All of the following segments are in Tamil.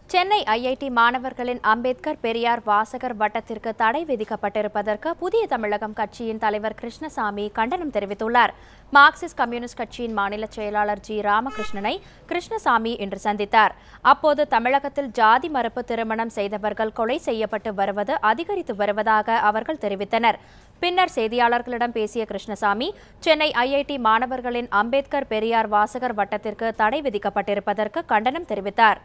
சென்னை IIT மாணவர்களின் அம்பேத்கர் பெரியார் வாசகர் வட்டத்திற்கு தடை விதிக்கப்பட்டிருப்பதற்கு புதிய தமிழகம் கட்சியின் தலைவர் கிருஷ்ணசாமி கண்டனம் தெரிவித்துள்ளார். மார்க்சிஸ்ட் கம்யூனிஸ்ட் கட்சியின் மாநில செயலாளர் ஜி. ராமகிருஷ்ணனை கிருஷ்ணசாமி இன்று சந்தித்தார். அப்போது தமிழகத்தில் ஜாதி மறுப்பு திருமணம் செய்தவர்கள் கொலை செய்யப்பட்டு வருவது அதிகரித்து வருவதாக அவர்கள் தெரிவித்தனர். பின்னர் செய்தியாளர்களிடம் பேசிய கிருஷ்ணசாமி, சென்னை IIT மாணவர்களின் அம்பேத்கர் பெரியார் வாசகர் வட்டத்திற்கு தடை விதிக்கப்பட்டிருப்பதற்கு கண்டனம் தெரிவித்தார்.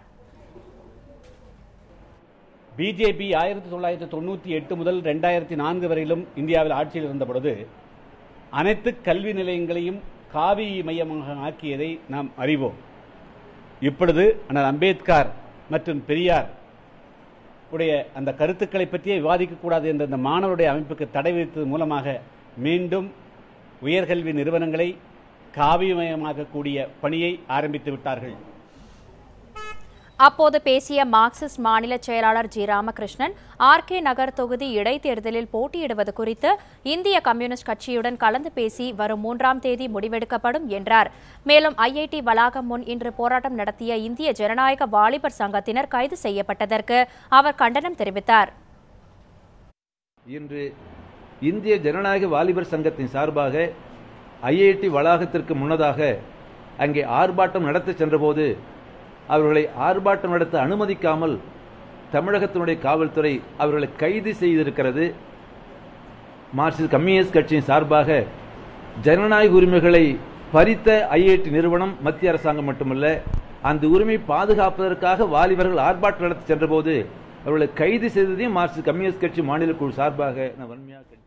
பிஜேபி 1998 முதல் 2004 வரையிலும் இந்தியாவில் ஆட்சியில் இருந்தபொழுது அனைத்து கல்வி நிலையங்களையும் காவி மையமாக ஆக்கியதை நாம் அறிவோம். இப்பொழுது அண்ணல் அம்பேத்கர் மற்றும் பெரியார் உடைய அந்த கருத்துக்களை பற்றியே விவாதிக்கக்கூடாது என்ற அந்த மாணவருடைய அமைப்புக்கு தடை விதித்தது மூலமாக மீண்டும் உயர்கல்வி நிறுவனங்களை காவிமயமாக்கக்கூடிய பணியை ஆரம்பித்து விட்டார்கள். அப்போது பேசிய மார்க்சிஸ்ட் மாநில செயலாளர் ஜி. ராமகிருஷ்ணன், RK நகர் தொகுதி இடைத்தேர்தலில் போட்டியிடுவது குறித்து இந்திய கம்யூனிஸ்ட் கட்சியுடன் கலந்து பேசி வரும் 3ஆம் தேதி முடிவெடுக்கப்படும் என்றார். மேலும் IIT வளாகம் முன் இன்று போராட்டம் நடத்திய இந்திய ஜனநாயக வாலிபர் சங்கத்தினர் கைது செய்யப்பட்டதற்கு அவர் கண்டனம் தெரிவித்தார். இன்று இந்திய ஜனநாயக வாலிபர் சங்கத்தின் சார்பாக IIT வளாகத்திற்கு முன்னதாக அங்கே ஆர்ப்பாட்டம் நடத்த சென்றபோது அவர்களை ஆர்ப்பாட்டம் நடத்த அனுமதிக்காமல் தமிழகத்தினுடைய காவல்துறை அவர்களை கைது செய்திருக்கிறது. மார்க்சிஸ்ட் கம்யூனிஸ்ட் கட்சியின் சார்பாக ஜனநாயக உரிமைகளை பறித்த IIT நிறுவனம் மத்திய அரசாங்கம் மட்டுமல்ல, அந்த உரிமை பாதுகாப்பதற்காக வாலிபர்கள் ஆர்ப்பாட்டம் நடத்த சென்றபோது அவர்களை கைது செய்ததையும் மார்க்சிஸ்ட் கம்யூனிஸ்ட் கட்சி மாநில குழு சார்பாக நான் வன்மையாக